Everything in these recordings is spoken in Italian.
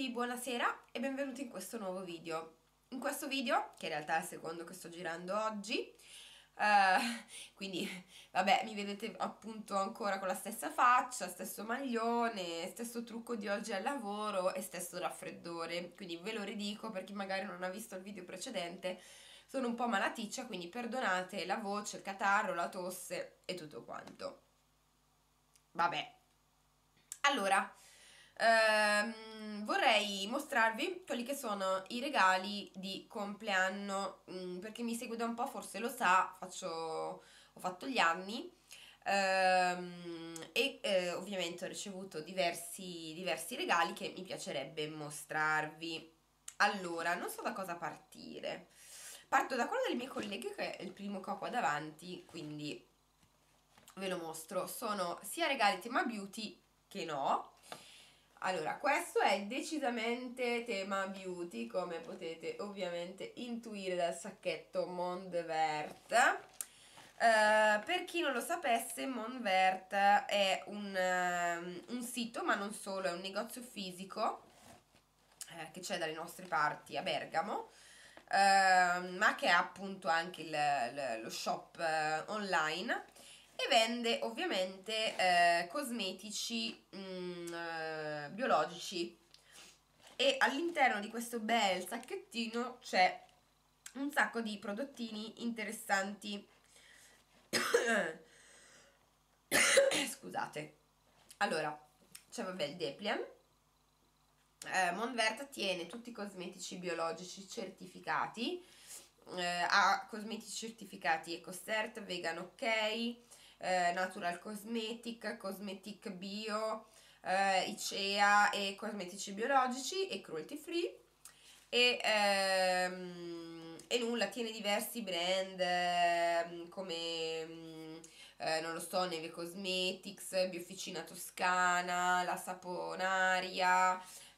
tutti, buonasera e benvenuti in questo nuovo video. In questo video, che in realtà è il secondo che sto girando oggi, quindi vabbè, mi vedete appunto ancora con la stessa faccia, stesso maglione, stesso trucco di oggi al lavoro e stesso raffreddore, quindi ve lo ridico per chi magari non ha visto il video precedente. Sono un po' malaticcia, quindi perdonate la voce, il catarro, la tosse e tutto quanto. Vabbè, allora vorrei mostrarvi quelli che sono i regali di compleanno. Per chi mi segue da un po' forse lo sa, ho fatto gli anni, ovviamente ho ricevuto diversi regali che mi piacerebbe mostrarvi. Allora, non so da cosa partire. Parto da quello delle mie colleghe, che è il primo che ho qua davanti, quindi ve lo mostro. Sono sia regali tema beauty che no. Allora, questo è decisamente tema beauty, come potete ovviamente intuire dal sacchetto Monvert. Per chi non lo sapesse, Monvert è un sito, ma non solo, è un negozio fisico che c'è dalle nostre parti a Bergamo, ma che ha appunto anche lo shop online, e vende ovviamente cosmetici biologici, e all'interno di questo bel sacchettino c'è un sacco di prodottini interessanti. Scusate. Allora, c'è vabbè il Depliant. Monvert tiene tutti i cosmetici biologici certificati, ha cosmetici certificati EcoCert, Vegan OK, Natural Cosmetic, Cosmetic Bio, ICEA e cosmetici biologici e cruelty free. E nulla, tiene diversi brand come non lo so, Neve Cosmetics, Biofficina Toscana, La Saponaria,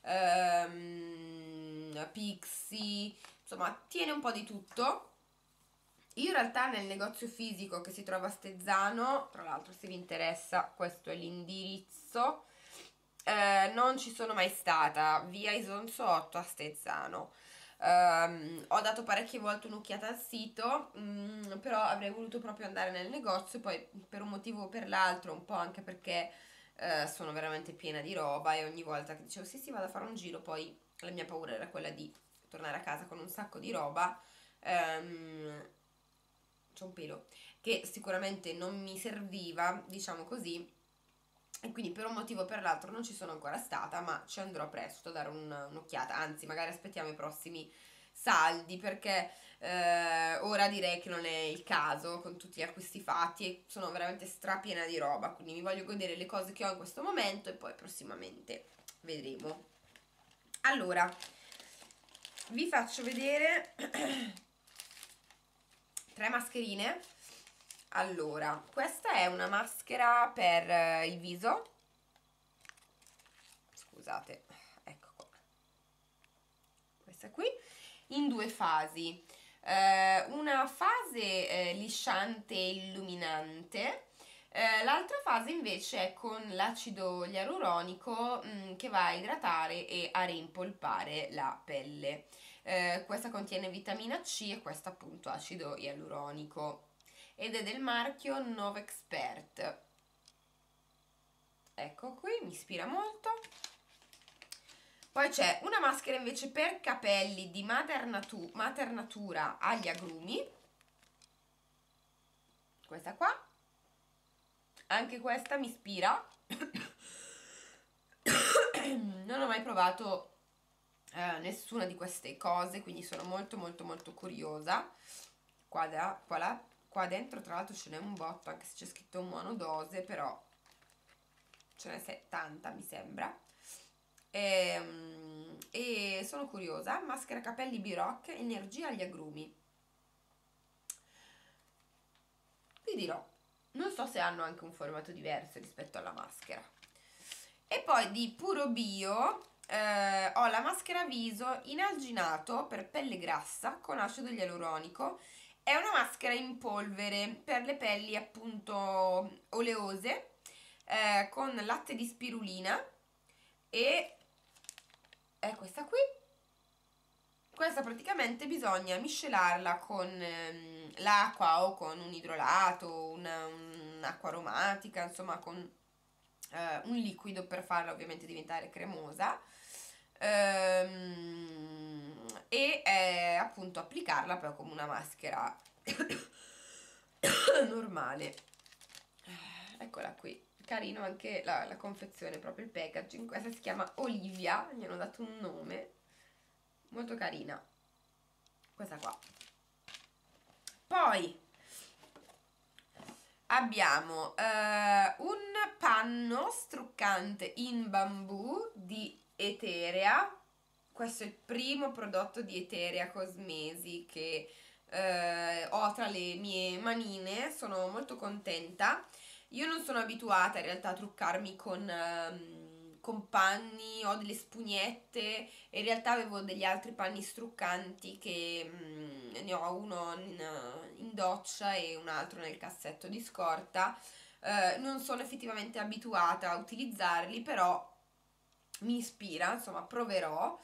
Pixi, insomma tiene un po' di tutto. Io in realtà nel negozio fisico che si trova a Stezzano, tra l'altro se vi interessa questo è l'indirizzo, non ci sono mai stata, via Isonzo 8 a Stezzano. Ho dato parecchie volte un'occhiata al sito, però avrei voluto proprio andare nel negozio, poi per un motivo o per l'altro, un po' anche perché sono veramente piena di roba, e ogni volta che dicevo sì vado a fare un giro, poi la mia paura era quella di tornare a casa con un sacco di roba. C'è un pelo che sicuramente non mi serviva, diciamo così, e quindi per un motivo o per l'altro non ci sono ancora stata, ma ci andrò presto a dare un'occhiata, anzi magari aspettiamo i prossimi saldi, perché ora direi che non è il caso con tutti gli acquisti fatti e sono veramente strapiena di roba, quindi mi voglio godere le cose che ho in questo momento e poi prossimamente vedremo. Allora, vi faccio vedere 3 mascherine. Allora, questa è una maschera per il viso, scusate, ecco qua, questa qui, in 2 fasi. Una fase lisciante e illuminante, l'altra fase invece è con l'acido ialuronico che va a idratare e a rimpolpare la pelle. Questa contiene vitamina C e questa appunto acido ialuronico, ed è del marchio Novexpert. Ecco qui, mi ispira molto. Poi c'è una maschera invece per capelli di Mater Natura agli agrumi, questa qua, anche questa mi ispira. Non ho mai provato nessuna di queste cose, quindi sono molto curiosa. Qua dentro tra l'altro ce n'è un botto, anche se c'è scritto monodose, però ce n'è 70 mi sembra. E sono curiosa. Maschera capelli Biroc, energia agli agrumi. Vi dirò, non so se hanno anche un formato diverso rispetto alla maschera. E poi di Puro Bio ho la maschera viso inalginato per pelle grassa con acido ialuronico. È una maschera in polvere per le pelli appunto oleose, con latte di spirulina e è questa qui. Questa praticamente bisogna miscelarla con l'acqua o con un idrolato, un'acqua aromatica, insomma con un liquido per farla ovviamente diventare cremosa e appunto applicarla poi come una maschera normale. Eccola qui, carino anche la confezione, proprio il packaging. Questa si chiama Olivia, gli hanno dato un nome, molto carina questa qua. Poi abbiamo un panno struccante in bambù di Eterea. Questo è il primo prodotto di Eterea Cosmesi che ho tra le mie manine, sono molto contenta. Io non sono abituata in realtà a truccarmi con panni, ho delle spugnette e in realtà avevo degli altri panni struccanti che ne ho uno in doccia e un altro nel cassetto di scorta. Non sono effettivamente abituata a utilizzarli, però mi ispira, insomma proverò.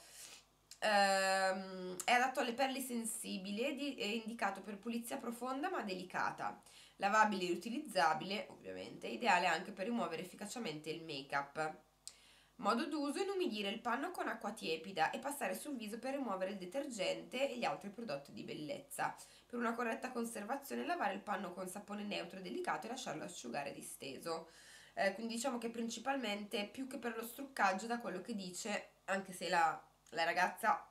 È adatto alle pelli sensibili ed è indicato per pulizia profonda ma delicata, lavabile e riutilizzabile ovviamente, ideale anche per rimuovere efficacemente il make-up. Modo d'uso: inumidire il panno con acqua tiepida e passare sul viso per rimuovere il detergente e gli altri prodotti di bellezza. Per una corretta conservazione lavare il panno con sapone neutro e delicato e lasciarlo asciugare disteso. Quindi diciamo che principalmente più che per lo struccaggio, da quello che dice, anche se la ragazza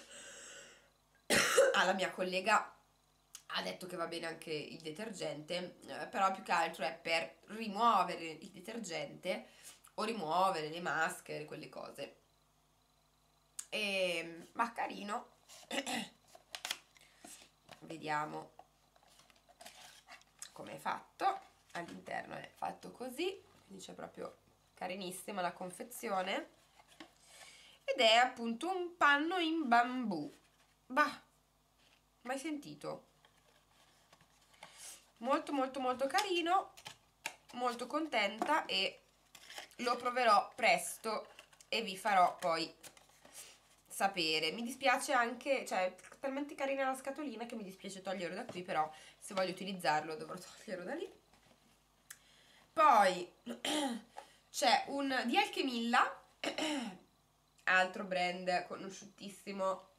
la mia collega ha detto che va bene anche il detergente, però più che altro è per rimuovere il detergente o rimuovere le maschere, quelle cose. Ma carino. Vediamo come è fatto. All'interno è fatto così, quindi c'è proprio carinissima la confezione. Ed è appunto un panno in bambù. Bah, mai sentito. Molto molto molto carino, molto contenta e lo proverò presto e vi farò poi sapere. Mi dispiace anche, cioè è talmente carina la scatolina che mi dispiace toglierlo da qui, però se voglio utilizzarlo dovrò toglierlo da lì. Poi c'è un di Alchemilla, altro brand conosciutissimo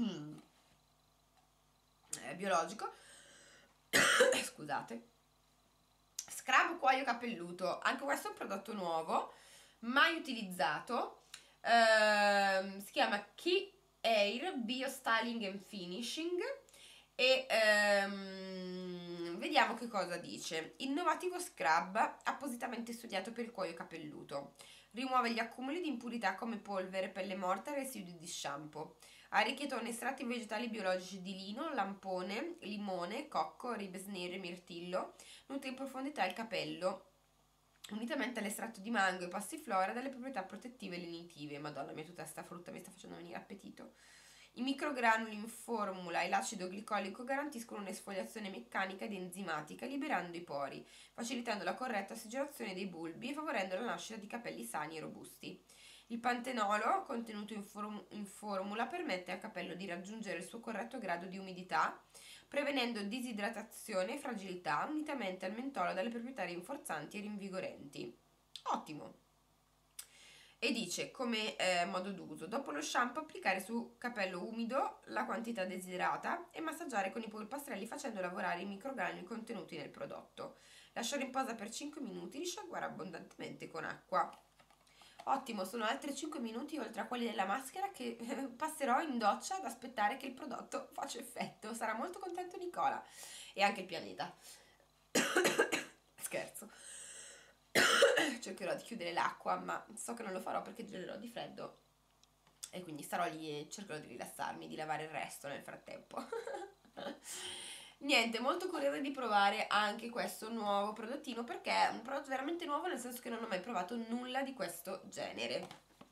biologico. Scusate. Scrub cuoio capelluto, anche questo è un prodotto nuovo, mai utilizzato. Si chiama Key Air Bio Styling and Finishing e vediamo che cosa dice. Innovativo scrub appositamente studiato per il cuoio capelluto, rimuove gli accumuli di impurità come polvere, pelle morta e residui di shampoo. Arricchito con estratti vegetali biologici di lino, lampone, limone, cocco, ribes nere e mirtillo, nutre in profondità il capello, unitamente all'estratto di mango e passiflora dalle proprietà protettive e lenitive. Madonna mia, tutta sta frutta mi sta facendo venire appetito. I microgranuli in formula e l'acido glicolico garantiscono un'esfoliazione meccanica ed enzimatica, liberando i pori, facilitando la corretta ossigenazione dei bulbi e favorendo la nascita di capelli sani e robusti. Il pantenolo, contenuto in formula, permette al capello di raggiungere il suo corretto grado di umidità, prevenendo disidratazione e fragilità, unitamente al mentolo dalle proprietà rinforzanti e rinvigorenti. Ottimo! E dice come modo d'uso: dopo lo shampoo applicare su capello umido la quantità desiderata e massaggiare con i polpastrelli facendo lavorare i microgranuli contenuti nel prodotto. Lasciare in posa per 5 minuti, risciacquare abbondantemente con acqua. Ottimo, sono altri 5 minuti oltre a quelli della maschera che passerò in doccia ad aspettare che il prodotto faccia effetto. Sarà molto contento Nicola e anche il pianeta. Scherzo. Cercherò di chiudere l'acqua, ma so che non lo farò perché gelerò di freddo e quindi starò lì e cercherò di rilassarmi, di lavare il resto nel frattempo. Niente, molto curiosa di provare anche questo nuovo prodottino perché è un prodotto veramente nuovo, nel senso che non ho mai provato nulla di questo genere.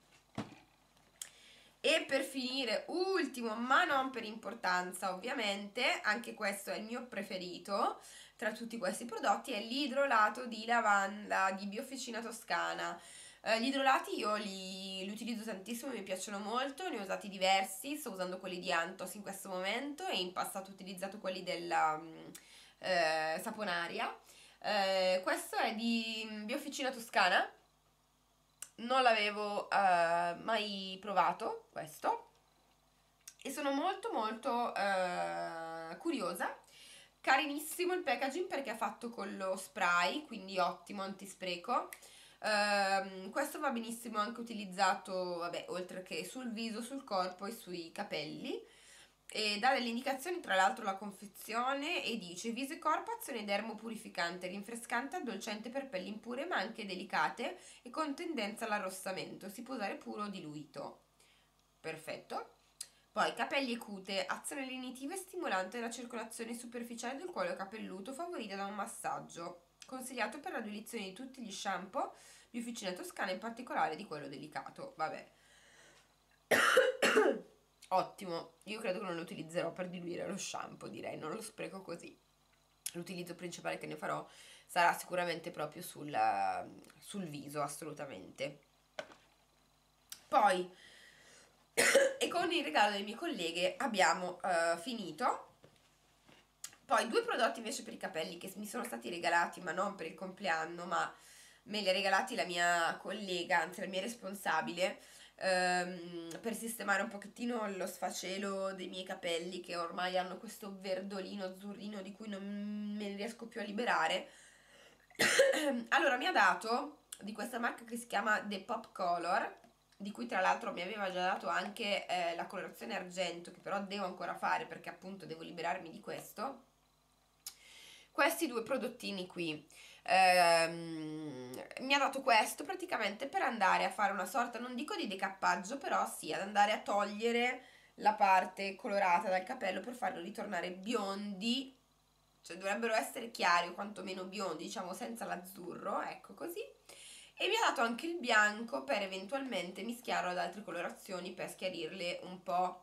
E per finire, ultimo ma non per importanza ovviamente, anche questo è il mio preferito tra tutti questi prodotti, è l'idrolato di lavanda di Biofficina Toscana. Gli idrolati io li utilizzo tantissimo, mi piacciono molto, ne ho usati diversi, sto usando quelli di Antos in questo momento e in passato ho utilizzato quelli della Saponaria. Questo è di Biofficina Toscana, non l'avevo mai provato questo e sono molto molto curiosa. Carinissimo il packaging perché è fatto con lo spray, quindi ottimo, antispreco. Questo va benissimo anche utilizzato, vabbè, oltre che sul viso, sul corpo e sui capelli. E dà delle indicazioni, tra l'altro, la confezione e dice: viso e corpo, azione dermopurificante, rinfrescante, addolcente per pelli impure ma anche delicate e con tendenza all'arrossamento. Si può usare puro o diluito. Perfetto. Poi capelli e cute, azione lenitiva e stimolante della circolazione superficiale del cuoio capelluto favorita da un massaggio. Consigliato per la diluizione di tutti gli shampoo di Officina Toscana, in particolare di quello delicato. Vabbè. Ottimo, io credo che non lo utilizzerò per diluire lo shampoo, direi, non lo spreco così. L'utilizzo principale che ne farò sarà sicuramente proprio sul viso, assolutamente. Poi, e con il regalo delle mie colleghe abbiamo finito. Poi due prodotti invece per i capelli che mi sono stati regalati, ma non per il compleanno, ma me li ha regalati la mia collega, anzi la mia responsabile, per sistemare un pochettino lo sfacelo dei miei capelli che ormai hanno questo verdolino azzurrino di cui non me ne riesco più a liberare. Allora mi ha dato di questa marca che si chiama The Pop Color, di cui tra l'altro mi aveva già dato anche la colorazione argento, che però devo ancora fare perché appunto devo liberarmi di questo. Questi due prodottini qui. Mi ha dato questo praticamente per andare a fare una sorta, non dico di decappaggio, però sì, ad andare a togliere la parte colorata dal capello per farlo ritornare biondi, cioè dovrebbero essere chiari o quantomeno biondi, diciamo senza l'azzurro, ecco così. E mi ha dato anche il bianco per eventualmente mischiarlo ad altre colorazioni per schiarirle un po'.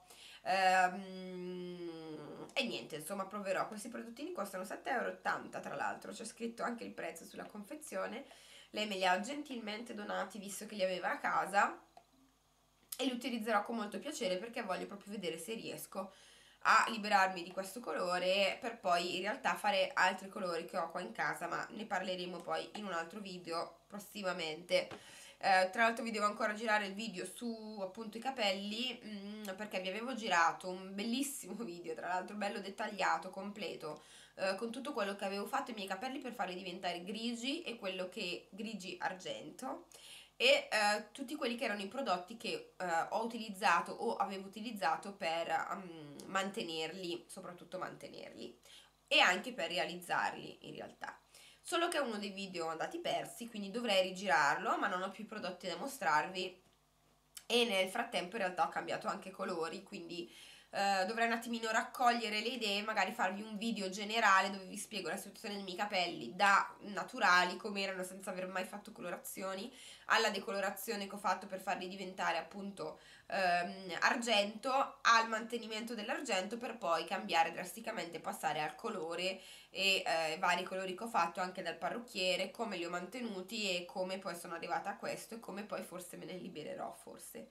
E niente, insomma, proverò. Questi prodottini costano 7,80 € tra l'altro, c'è scritto anche il prezzo sulla confezione. Lei me li ha gentilmente donati visto che li aveva a casa e li utilizzerò con molto piacere perché voglio proprio vedere se riesco a liberarmi di questo colore per poi in realtà fare altri colori che ho qua in casa, ma ne parleremo poi in un altro video prossimamente. Tra l'altro vi devo ancora girare il video su appunto i capelli, perché vi avevo girato un bellissimo video, tra l'altro bello dettagliato, completo, con tutto quello che avevo fatto ai miei capelli per farli diventare grigi e quello che grigi argento e tutti quelli che erano i prodotti che ho utilizzato o avevo utilizzato per mantenerli, soprattutto mantenerli e anche per realizzarli in realtà. Solo che è uno dei video andati persi, quindi dovrei rigirarlo, ma non ho più prodotti da mostrarvi e nel frattempo in realtà ho cambiato anche colori, quindi dovrei un attimino raccogliere le idee, magari farvi un video generale dove vi spiego la situazione dei miei capelli da naturali come erano senza aver mai fatto colorazioni alla decolorazione che ho fatto per farli diventare appunto argento, al mantenimento dell'argento per poi cambiare drasticamente, passare al colore e vari colori che ho fatto anche dal parrucchiere, come li ho mantenuti e come poi sono arrivata a questo e come poi forse me ne libererò forse.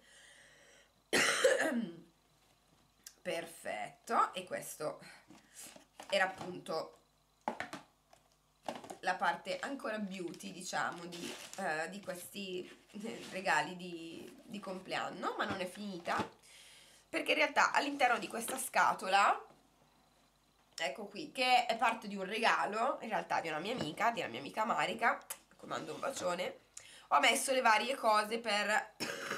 Perfetto, e questo era appunto la parte ancora beauty, diciamo, di questi regali di compleanno, ma non è finita, perché in realtà all'interno di questa scatola, ecco qui, che è parte di un regalo, in realtà di una mia amica Marica, a mando un bacione, ho messo le varie cose per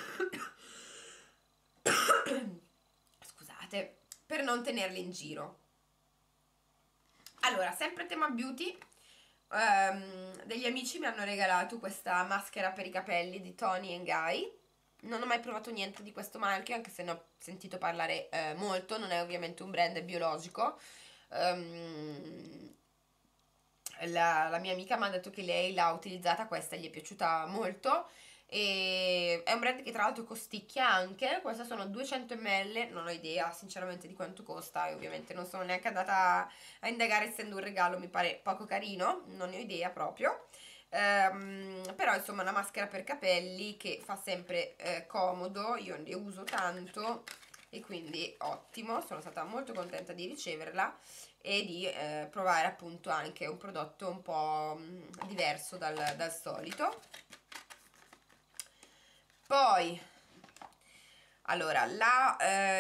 scusate, per non tenerle in giro. Allora, sempre tema beauty, degli amici mi hanno regalato questa maschera per i capelli di Toni Guy. Non ho mai provato niente di questo marchio, anche se ne ho sentito parlare molto. Non è ovviamente un brand, è biologico. La mia amica mi ha detto che lei l'ha utilizzata, questa gli è piaciuta molto e è un brand che tra l'altro costicchia anche. Questa sono 200 ml, non ho idea sinceramente di quanto costa e ovviamente non sono neanche andata a indagare essendo un regalo, mi pare poco carino, non ne ho idea proprio. Però però insomma una maschera per capelli che fa sempre comodo, io ne uso tanto e quindi ottimo, sono stata molto contenta di riceverla e di provare appunto anche un prodotto un po' diverso dal solito. Poi allora la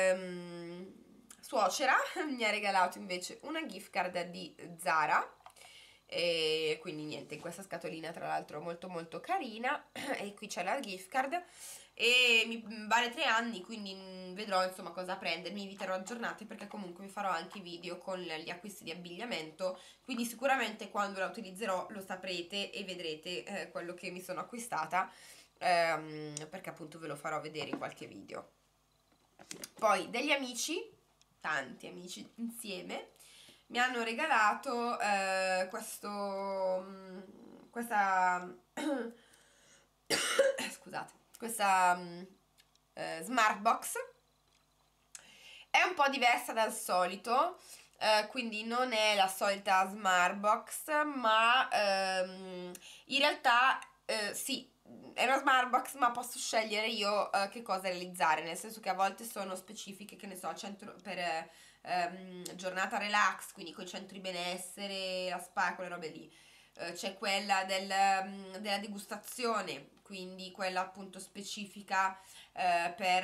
suocera mi ha regalato invece una gift card di Zara, e quindi niente, in questa scatolina tra l'altro molto molto carina e qui c'è la gift card e mi vale 3 anni, quindi vedrò insomma cosa prendermi, vi terrò aggiornati perché comunque vi farò anche video con gli acquisti di abbigliamento, quindi sicuramente quando la utilizzerò lo saprete e vedrete quello che mi sono acquistata, perché appunto ve lo farò vedere in qualche video. Poi degli amici, tanti amici insieme, mi hanno regalato questa scusate, questa smart box. È un po' diversa dal solito, quindi non è la solita smart box, ma in realtà sì, è una smart box, ma posso scegliere io che cosa realizzare, nel senso che a volte sono specifiche, che ne so, centro per giornata relax, quindi con i centri benessere, la spa, quelle robe lì. C'è quella della degustazione, quindi quella appunto specifica per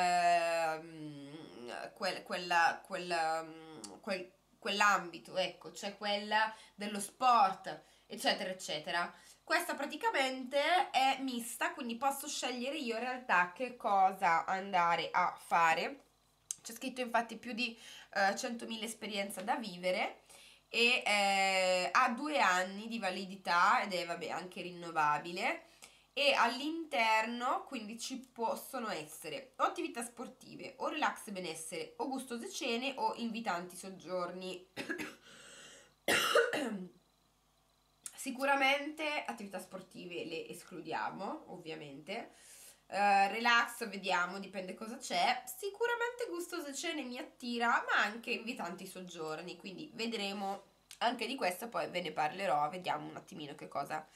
quell'ambito, ecco, c'è quella dello sport, eccetera, eccetera. Questa praticamente è mista, quindi posso scegliere io in realtà che cosa andare a fare. C'è scritto infatti più di 100.000 esperienze da vivere e ha 2 anni di validità ed è vabbè anche rinnovabile, e all'interno quindi ci possono essere o attività sportive o relax e benessere o gustose cene o invitanti soggiorni. Sicuramente attività sportive le escludiamo, ovviamente. Relax, vediamo, dipende cosa c'è. Sicuramente gustose cene mi attira, ma anche invitanti soggiorni, quindi vedremo anche di questo, poi ve ne parlerò, vediamo un attimino che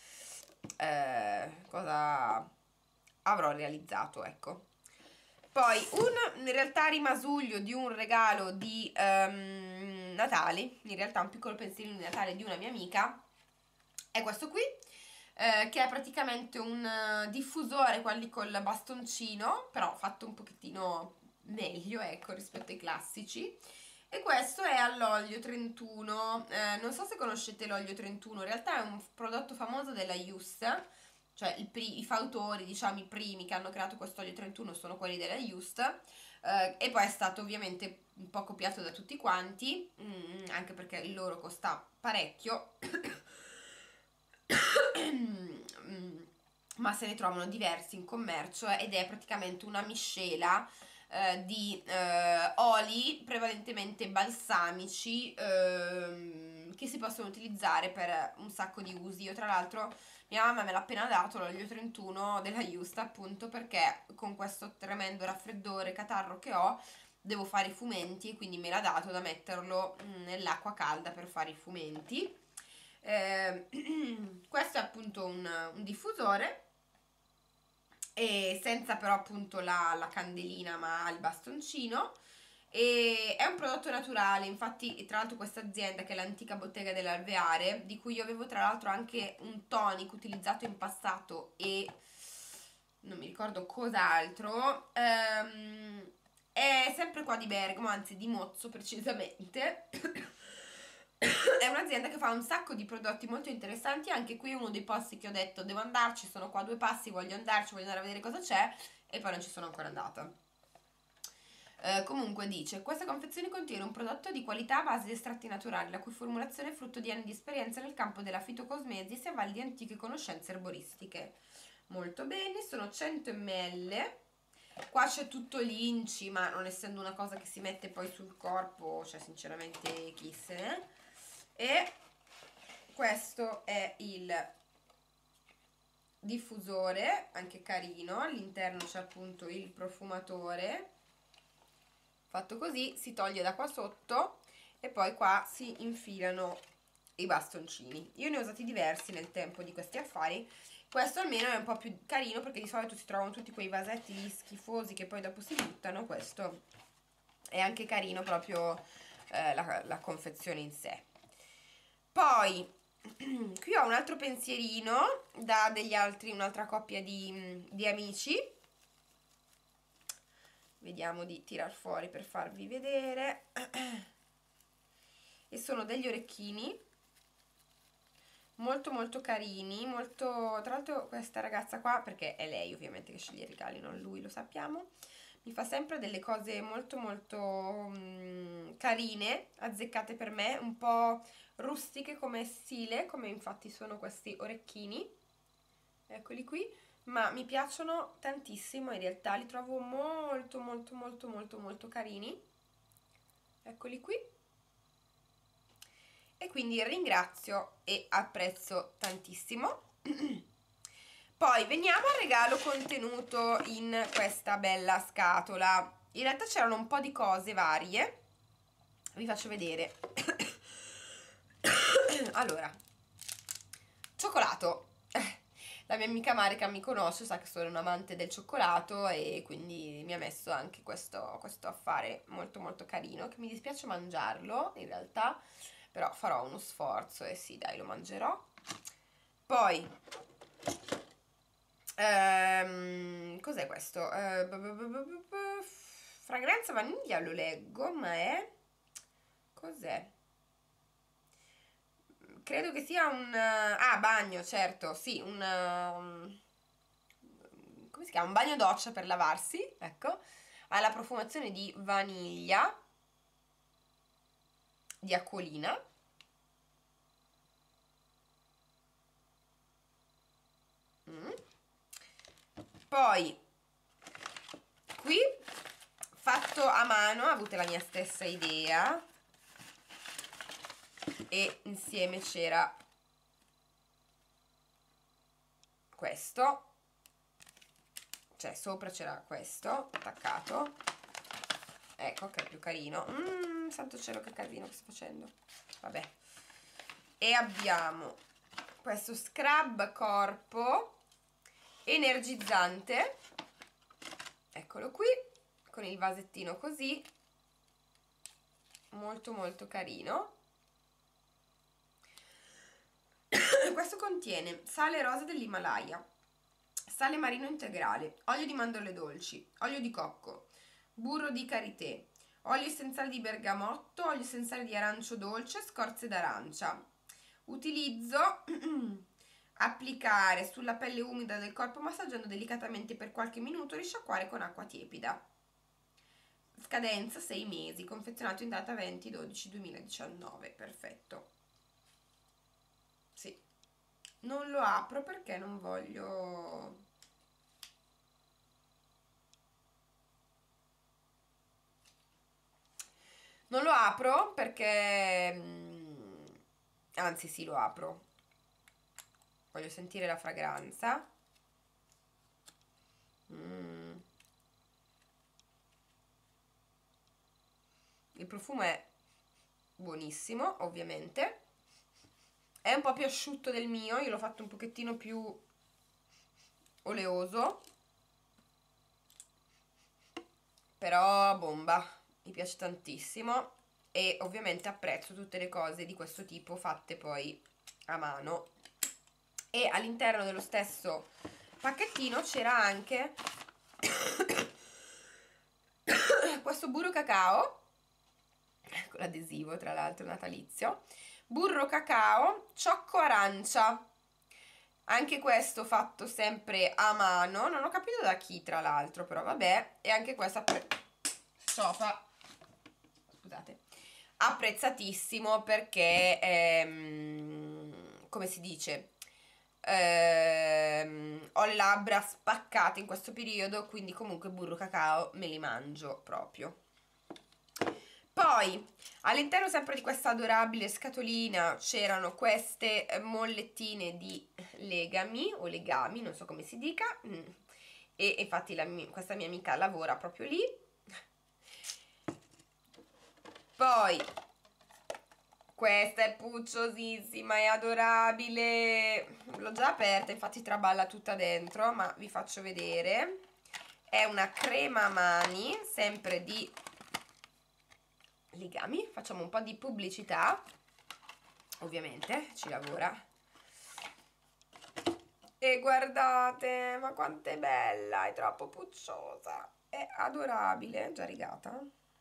cosa avrò realizzato, ecco. Poi in realtà rimasuglio di un regalo di Natale, in realtà un piccolo pensierino di Natale di una mia amica, è questo qui, che è praticamente un diffusore, quelli col bastoncino, però fatto un pochettino meglio, ecco, rispetto ai classici. E questo è all'olio 31, non so se conoscete l'olio 31, in realtà è un prodotto famoso della Just, cioè i fautori, diciamo i primi che hanno creato questo olio 31 sono quelli della Just, e poi è stato ovviamente un po' copiato da tutti quanti, anche perché il loro costa parecchio, ma se ne trovano diversi in commercio ed è praticamente una miscela di oli prevalentemente balsamici, che si possono utilizzare per un sacco di usi. Io tra l'altro mia mamma me l'ha appena dato l'olio 31 della Justa, appunto perché con questo tremendo raffreddore catarro che ho devo fare i fumenti e quindi me l'ha dato da metterlo nell'acqua calda per fare i fumenti. Questo è appunto un diffusore, e senza però appunto la candelina, ma il bastoncino, e è un prodotto naturale. Infatti tra l'altro questa azienda, che è l'antica bottega dell'Alveare, di cui io avevo tra l'altro anche un tonic utilizzato in passato e non mi ricordo cos'altro, è sempre qua di Bergamo, anzi di Mozzo precisamente. È un'azienda che fa un sacco di prodotti molto interessanti. Anche qui uno dei posti che ho detto devo andarci, sono qua a 2 passi, voglio andarci, voglio andare a vedere cosa c'è, e poi non ci sono ancora andata. Comunque dice: questa confezione contiene un prodotto di qualità a base di estratti naturali, la cui formulazione è frutto di anni di esperienza nel campo della fitocosmesi e a valle di antiche conoscenze erboristiche. Molto bene, sono 100 ml. Qua c'è tutto l'inci, ma non essendo una cosa che si mette poi sul corpo, cioè sinceramente chi se ne. E questo è il diffusore, anche carino, all'interno c'è appunto il profumatore, fatto così, si toglie da qua sotto e poi qua si infilano i bastoncini. Io ne ho usati diversi nel tempo di questi affari Questo almeno è un po' più carino, perché di solito si trovano tutti quei vasetti lì schifosi che poi dopo si buttano. Questo è anche carino proprio la confezione in sé. Poi qui ho un altro pensierino da un'altra coppia di amici. Vediamo di tirar fuori per farvi vedere. E sono degli orecchini molto molto carini, molto... Tra l'altro questa ragazza qua, perché è lei ovviamente che sceglie i regali, non lui, lo sappiamo, mi fa sempre delle cose molto molto carine, azzeccate per me, un po' rustiche come stile, come infatti sono questi orecchini, eccoli qui, ma mi piacciono tantissimo, in realtà li trovo molto molto molto molto molto carini, eccoli qui. E quindi ringrazio e apprezzo tantissimo. Poi veniamo al regalo contenuto in questa bella scatola. In realtà c'erano un po' di cose varie, vi faccio vedere. Allora, cioccolato. La mia amica Marica mi conosce, sa che sono un amante del cioccolato e quindi mi ha messo anche questo affare molto molto carino, che mi dispiace mangiarlo in realtà, però farò uno sforzo e sì, dai, lo mangerò. Poi cos'è questo? Fragranza vaniglia, lo leggo, ma è... cos'è? Credo che sia un... ah, bagno, certo, sì, un... come si chiama? Un bagno doccia per lavarsi, ecco. Ha la profumazione di vaniglia, di acquolina. Poi qui fatto a mano, ha avuto la mia stessa idea e insieme c'era questo, cioè sopra c'era questo attaccato, ecco che è più carino. Santo cielo, che casino che sto facendo, vabbè. E abbiamo questo scrub corpo energizzante, eccolo qui, con il vasettino così, molto molto carino. Questo contiene sale rosa dell'Himalaya, sale marino integrale, olio di mandorle dolci, olio di cocco, burro di karité, olio essenziale di bergamotto, olio essenziale di arancio dolce, scorze d'arancia. Utilizzo applicare sulla pelle umida del corpo massaggiando delicatamente per qualche minuto, risciacquare con acqua tiepida. Scadenza 6 mesi, confezionato in data 20/12/2019. Perfetto. Sì. Non lo apro perché non voglio... Non lo apro perché... anzi sì, lo apro. Voglio sentire la fragranza. Il profumo è buonissimo, ovviamente. È un po' più asciutto del mio, io l'ho fatto un pochettino più oleoso. Però bomba, mi piace tantissimo e ovviamente apprezzo tutte le cose di questo tipo fatte poi a mano. E all'interno dello stesso pacchettino c'era anche questo burro cacao, con l'adesivo tra l'altro natalizio, burro cacao ciocco arancia, anche questo fatto sempre a mano, non ho capito da chi tra l'altro, però vabbè, e anche questo sciofa, scusate, apprezzatissimo perché come si dice, ho le labbra spaccate in questo periodo, quindi comunque burro cacao me li mangio proprio. Poi all'interno sempre di questa adorabile scatolina c'erano queste mollettine di legami o legami, non so come si dica, e infatti questa mia amica lavora proprio lì. Poi Questa è pucciosissima, è adorabile. L'ho già aperta, infatti traballa tutta dentro, ma vi faccio vedere. È una crema mani, sempre di Legami. Facciamo un po' di pubblicità, ovviamente, ci lavora. E guardate, ma quanto è bella, è troppo pucciosa, è adorabile, già rigata.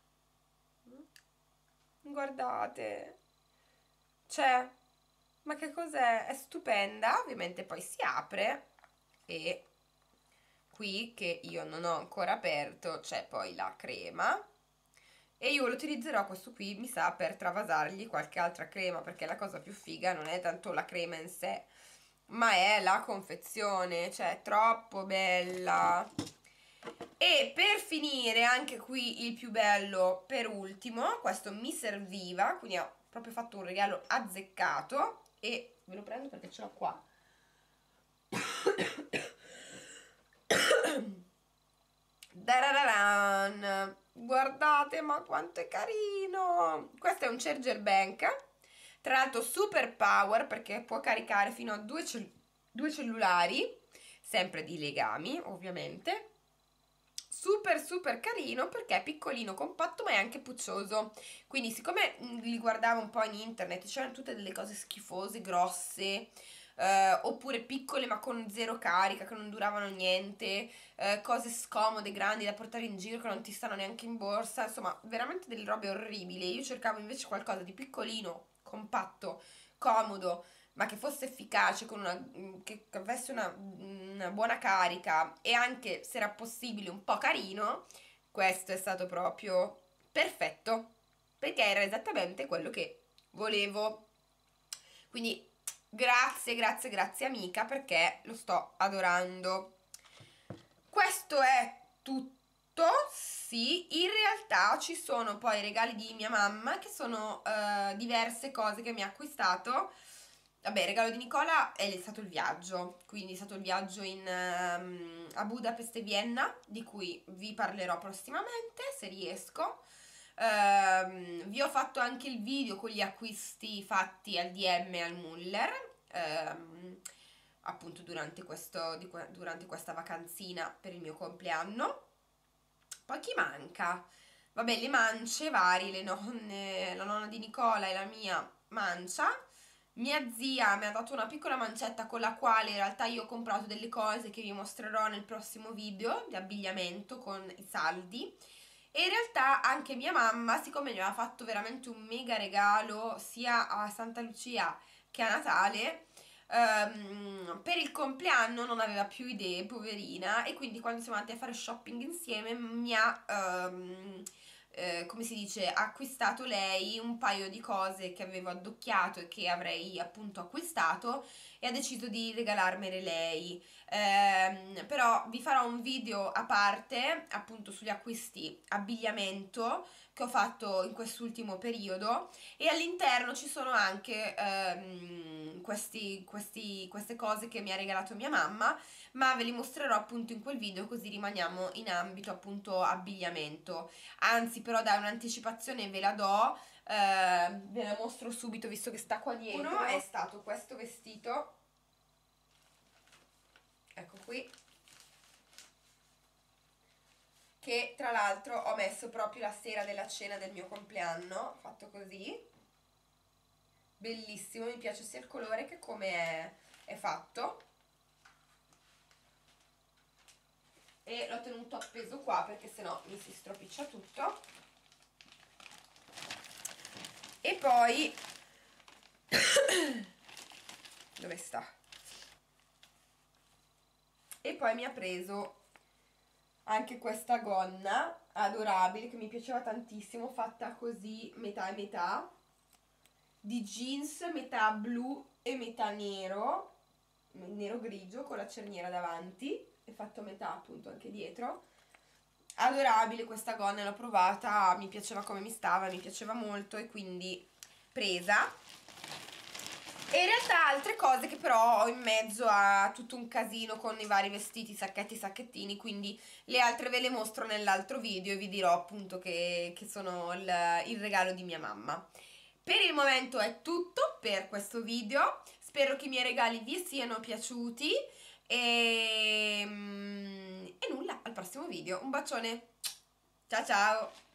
Guardate, cioè, ma che cos'è? È stupenda, ovviamente poi si apre e qui, che io non ho ancora aperto, c'è poi la crema e io lo utilizzerò questo qui, mi sa, per travasargli qualche altra crema, perché la cosa più figa non è tanto la crema in sé, ma è la confezione, cioè è troppo bella. E per finire, anche qui il più bello per ultimo, questo mi serviva, quindi ho proprio fatto un regalo azzeccato e ve lo prendo perché ce l'ho qua. Darararan. Guardate, ma quanto è carino! Questo è un charger bank, tra l'altro super power perché può caricare fino a due cellulari, sempre di Legami ovviamente. Super super carino perché è piccolino, compatto, ma è anche puccioso. Quindi siccome li guardavo un po' in internet, c'erano tutte delle cose schifose, grosse, oppure piccole ma con zero carica, che non duravano niente, cose scomode, grandi da portare in giro che non ti stanno neanche in borsa, insomma veramente delle robe orribili. Io cercavo invece qualcosa di piccolino, compatto, comodo, ma che fosse efficace, con che avesse una buona carica e anche, se era possibile, un po' carino. Questo è stato proprio perfetto, perché era esattamente quello che volevo. Quindi grazie, grazie, grazie amica, perché lo sto adorando. Questo è tutto. Sì, in realtà ci sono poi i regali di mia mamma, che sono diverse cose che mi ha acquistato. Vabbè, il regalo di Nicola è stato il viaggio, quindi è stato il viaggio a Budapest e Vienna, di cui vi parlerò prossimamente, se riesco. Vi ho fatto anche il video con gli acquisti fatti al DM e al Muller, appunto durante questa vacanzina per il mio compleanno. Poi chi manca? Vabbè, le mance varie, le nonne, la nonna di Nicola e la mia mancia. Mia zia mi ha dato una piccola mancetta con la quale in realtà io ho comprato delle cose che vi mostrerò nel prossimo video di abbigliamento con i saldi. E in realtà anche mia mamma, siccome mi aveva fatto veramente un mega regalo sia a Santa Lucia che a Natale, per il compleanno non aveva più idee, poverina, e quindi quando siamo andati a fare shopping insieme mi ha, come si dice, acquistato lei un paio di cose che avevo addocchiato e che avrei appunto acquistato e ha deciso di regalarmele lei. Però vi farò un video a parte appunto sugli acquisti abbigliamento che ho fatto in quest'ultimo periodo e all'interno ci sono anche queste cose che mi ha regalato mia mamma, ma ve li mostrerò appunto in quel video, così rimaniamo in ambito appunto abbigliamento. Anzi, però dai, un'anticipazione ve la do, ve la mostro subito visto che sta qua dietro. Uno è stato questo vestito, ecco qui, che tra l'altro ho messo proprio la sera della cena del mio compleanno, fatto così, bellissimo, mi piace sia il colore che come è fatto, e l'ho tenuto appeso qua perché sennò mi si stropiccia tutto. E poi dove sta? E poi mi ha preso anche questa gonna adorabile che mi piaceva tantissimo, fatta così metà e metà, di jeans, metà blu e metà nero, nero grigio con la cerniera davanti e fatto a metà appunto anche dietro. Adorabile questa gonna, l'ho provata, mi piaceva come mi stava, mi piaceva molto e quindi presa. E in realtà altre cose che però ho in mezzo a tutto un casino con i vari vestiti, sacchetti, sacchettini, quindi le altre ve le mostro nell'altro video e vi dirò appunto che sono il regalo di mia mamma. Per il momento è tutto per questo video, spero che i miei regali vi siano piaciuti e nulla, al prossimo video, un bacione, ciao ciao!